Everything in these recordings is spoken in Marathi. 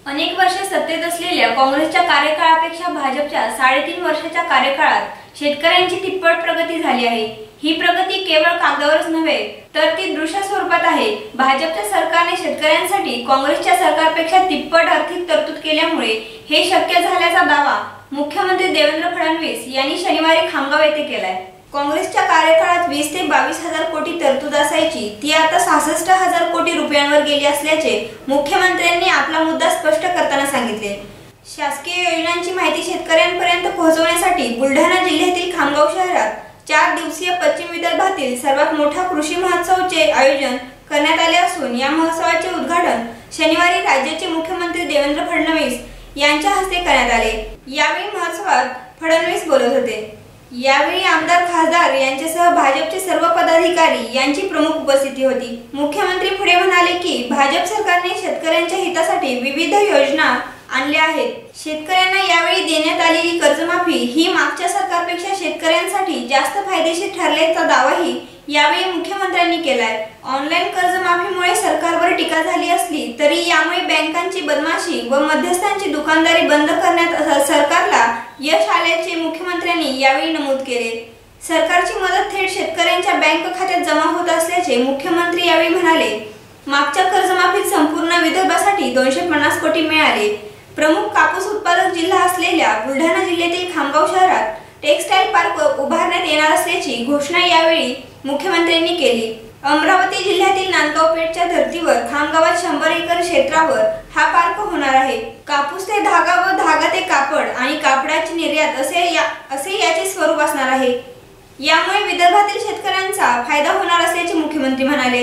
अनेक वर्षे सत्तेत असलेल्या काँग्रेसच्या कार्यकाळापेक्षा भाजपच्या 3.5 वर्षाच्या कार्यकाळात शेतकऱ्यांची तिप्पट प्रगती झाली आहे। ही प्रगती केवळ कागदावरच नव्हे तर ती दृश्य स्वरूपात आहे। भाजपच्या सरकारने शेतकऱ्यांसाठी काँग्रेसच्या सरकारपेक्षा तिप्पट आर्थिक तरतूद केल्यामुळे हे शक्य झाल्याचा दावा मुख्यमंत्री देवेंद्र फडणवीस यांनी शनिवारी खामगाव येथे केलाय। काँग्रेसच्या कार्यकाळात 20 ते 22,000 कोटी तरतूद असायची, ती आता 66,000 कोटी रुपयांवर गेली असल्याचे मुख्यमंत्र्यांनी आपला मुद्दा स्पष्ट करताना सांगितले। शासकीय योजनांची माहिती शेतकऱ्यांपर्यंत पोहोचवण्यासाठी बुलढाणा जिल्ह्यातील खामगाव शहरात 4 दिवसीय पश्चिम विदर्भातील सर्वात मोठा कृषी महोत्सवाचे आयोजन करण्यात आले असून या महोत्सवाचे उद्घाटन शनिवारी राज्याचे मुख्यमंत्री देवेंद्र फडणवीस यांच्या हस्ते करण्यात आले। यावेळी महोत्सवात फडणवीस बोलत होते। यावेळी आमदार खासदार यांच्यासह भाजपचे सर्व पदाधिकारी यांची प्रमुख उपस्थिती होती। मुख्यमंत्री पुढे म्हणाले की भाजप सरकारने शेतकऱ्यांच्या हितासाठी विविध योजना आणल्या आहेत। शेतकऱ्यांना यावेळी देण्यात आलेली कर्जमाफी ही मागच्या सरकारपेक्षा शेतकऱ्यांसाठी जास्त फायदेशीर ठरल्याचा दावाही यावेळी मुख्यमंत्र्यांनी केलाय। ऑनलाईन कर्जमाफीमुळे सरकारवर टीका झाली असली तरी यामुळे बँकांची बदमाशी व मध्यस्थांची दुकानदारी बंद करण्यात सरकारला यश आल्याचे मुख्यमंत्र्यांनी यावेळी नमूद केले। सरकारची मदत थेट शेतकऱ्यांच्या बँक खात्यात जमा होत असल्याचे मुख्यमंत्री यावेळी म्हणाले। मागच्या कर्जमाफीत संपूर्ण विदर्भासाठी 250 कोटी मिळाले। प्रमुख कापूस उत्पादक जिल्हा असलेल्या बुलढाणा जिल्ह्यातील खामगाव शहरात टेक्सटाईल पार्क उभारण्यात येणार असल्याची घोषणा यावेळी मुख्यमंत्र्यांनी केली। अमरावती जिल्ह्यातील नांदगावपेठच्या धर्तीवर खामगावात 100 एकर क्षेत्रावर हा पार्क होणार आहे। कापूस ते धागा व धागा ते कापड आणि कापडाची निर्यात असे याचे स्वरूप असणार आहे। यामुळे विदर्भातील शेतकऱ्यांचा फायदा होणार असल्याचे मुख्यमंत्री म्हणाले।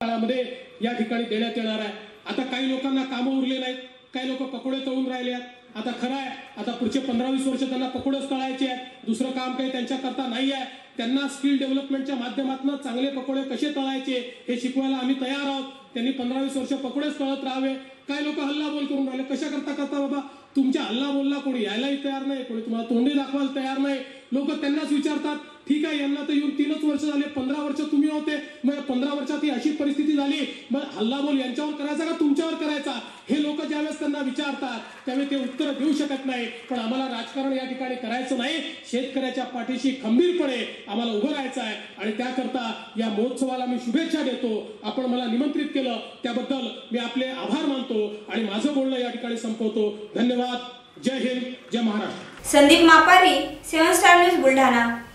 या ठिकाणी देण्यात येणार आहे। आता काही लोकांना कामं उरले नाहीत, काही लोक पकोडे तळून राहिले आहेत। आता खरं आहे, आता पुढचे 15-20 वर्ष त्यांना पकोडेच तळायचे आहेत, दुसरं काम काही त्यांच्या करता नाही आहे। त्यांना स्किल डेव्हलपमेंटच्या माध्यमातून चांगले पकोडे कसे तळायचे हे शिकवायला आम्ही तयार आहोत। त्यांनी 15-20 वर्ष पकोडेच तळत राहावे। काही लोक हल्ला बोल करून राहिले, कशा करता बाबा तुमच्या हल्ला बोलला कोणी यायलाही तयार नाही, कोणी तुम्हाला तोंडी दाखवायला तयार नाही। लोक त्यांनाच विचारतात, ठीक आहे यांना तर येऊन 3 वर्ष झाले, 15 वर्ष तुम्ही होते, मग 15 वर्षात ही अशी परिस्थिती झाली, मग हल्ला बोल यांच्यावर करायचा का तुमच्यावर करायचा? हे लोक ज्यावेळेस त्यांना विचारतात त्यावेळी ते उत्तर देऊ शकत नाही। पण आम्हाला राजकारण या ठिकाणी करायचं नाही, शेतकऱ्याच्या पाठीशी खंबीरपणे आम्हाला उभं राहायचं आहे आणि त्याकरता या महोत्सवाला मी शुभेच्छा देतो। आपण मला निमंत्रित केलं त्याबद्दल मी आपले आभार मानतो आणि माझं बोलणं या ठिकाणी संपवतो। धन्यवाद। जय हिंद, जय महाराष्ट्र। Sandeep Mapari, 7 star news Buldhana.